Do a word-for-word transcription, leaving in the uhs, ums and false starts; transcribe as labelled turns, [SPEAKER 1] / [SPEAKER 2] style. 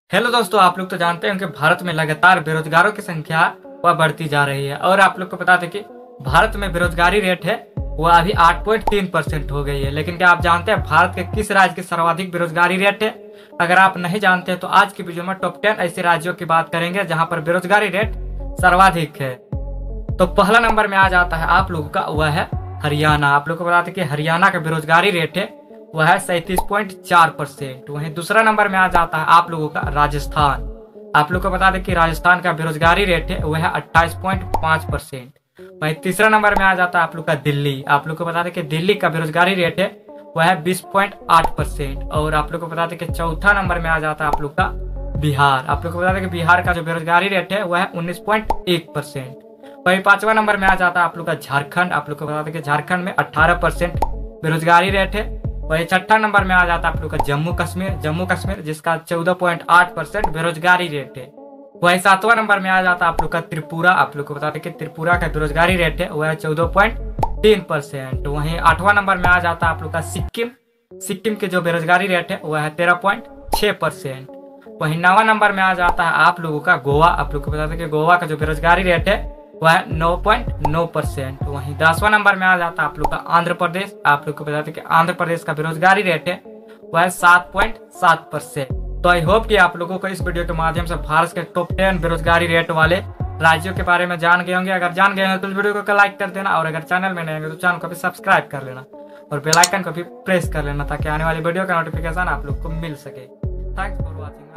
[SPEAKER 1] Hello दोस्तों, आप लोग तो जानते हैं कि भारत में लगातार बेरोजगारों की संख्या वह बढ़ती जा रही है और आप लोग को बता दें कि भारत में बेरोजगारी रेट है वह अभी आठ पॉइंट तीन परसेंट हो गई है। लेकिन क्या आप जानते हैं भारत के किस राज्य की सर्वाधिक बेरोजगारी रेट है? अगर आप नहीं जानते हैं तो आज की वीडियो में टॉप टेन ऐसे राज्यों की बात करेंगे जहां पर बेरोजगारी रेट सर्वाधिक है। तो पहला नंबर में आ जाता है आप लोगों का, वह है हरियाणा। आप लोग को बता दें कि हरियाणा का बेरोजगारी रेट है वह है सैंतीस पॉइंट चार परसेंट। वहीं दूसरा नंबर में आ जाता है आप लोगों का राजस्थान। आप लोग को बता दें कि राजस्थान का बेरोजगारी रेट है वह है अट्ठाईस पॉइंट पाँच परसेंट। वहीं तीसरा नंबर में आ जाता है आप लोग का दिल्ली। आप लोग को बता दें कि दिल्ली का बेरोजगारी रेट है वह है बीस पॉइंट आठ परसेंट। और आप लोग को बता दें कि चौथा नंबर में आ जाता है आप लोग का बिहार। आप लोग को बता दें कि बिहार का जो बेरोजगारी रेट है वह है उन्नीस पॉइंट एक परसेंट। वहीं पांचवा नंबर में आ जाता है आप लोग का झारखंड। आप लोग को बता दें कि झारखंड में अठारह परसेंट बेरोजगारी रेट है। वही छठा नंबर में आ जाता है आप लोग का जम्मू कश्मीर जम्मू कश्मीर जिसका चौदह पॉइंट आठ परसेंट बेरोजगारी रेट है। वही सातवां नंबर में आ जाता है आप लोग का त्रिपुरा। आप लोग को बता दें कि त्रिपुरा का बेरोजगारी रेट है वह चौदह पॉइंट तीन परसेंट। वहीं आठवां नंबर में आ जाता है आप लोग का सिक्किम। सिक्किम की जो बेरोजगारी रेट है वह है तेरह पॉइंट छह परसेंट। वहीं नौवां नंबर में आ जाता है आप लोगों का गोवा। आप लोग को बता दें कि गोवा का जो बेरोजगारी रेट है वह है नौ पॉइंट नौ परसेंट। वहीं दसवां नंबर में आ जाता है आप लोग का आंध्र प्रदेश। आप लोग को बता दें कि आंध्र प्रदेश का बेरोजगारी रेट है वह है सात पॉइंट सात परसेंट। तो आई होप कि आप लोगों को इस वीडियो के माध्यम से भारत के टॉप टेन बेरोजगारी रेट वाले राज्यों के बारे में जान गए होंगे। अगर जान गए हैं तो इस वीडियो को लाइक कर देना और अगर चैनल में नए होंगे तो चैनल को भी सब्सक्राइब कर लेना और बेल आइकन को भी प्रेस कर लेना ताकि आने वाली वीडियो का नोटिफिकेशन आप लोग को मिल सके। Thanks for watching.